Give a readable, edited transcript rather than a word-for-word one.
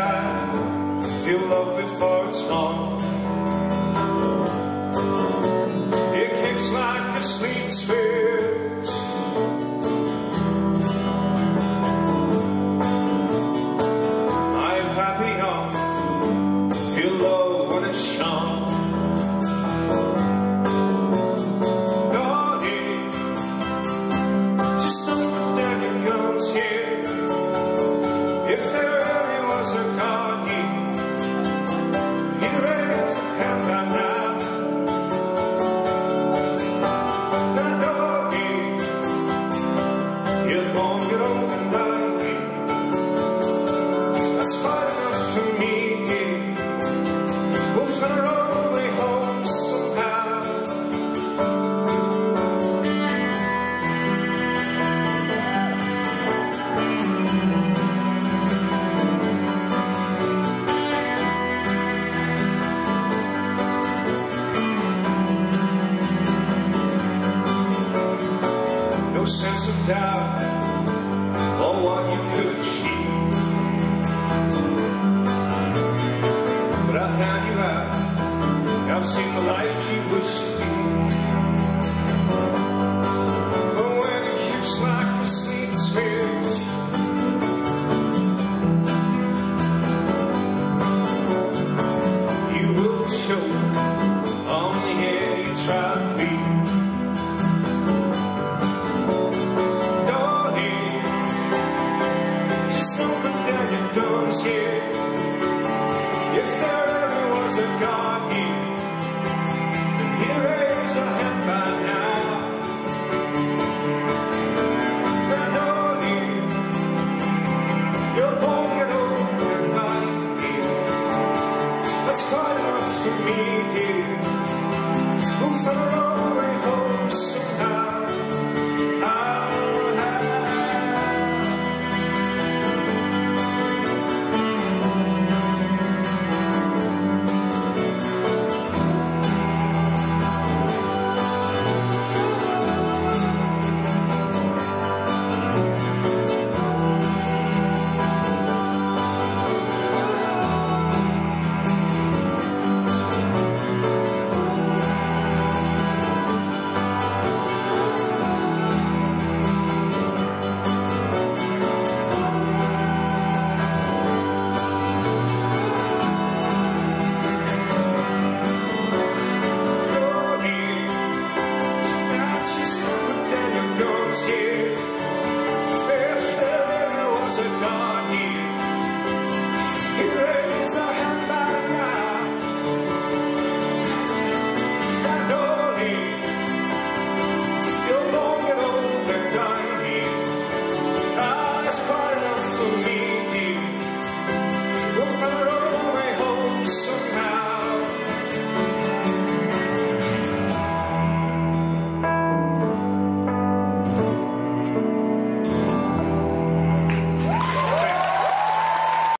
have, feel love before it's gone. It kicks like a sweet spirit. My papillon, feel love when it's shown. Darling, just don't put down your guns here. If there really was a God here, he'd raise a hand by now. Now, doggy, you're gonna get old and die. That's quite enough for me, dear. We'll find our way home somehow. No sense of doubt or what you could achieve, but I found you out. I've seen the life you wish to be. But when it kicks like a sweet spirit, you will choke on the air you try to breathe. Here. If there ever was a God here, then he'd raise a hand by now. Now, darling, you're born get old and die here. That's quite enough for me, dear. We'll find our way home somehow. Here, if there ever was a God here.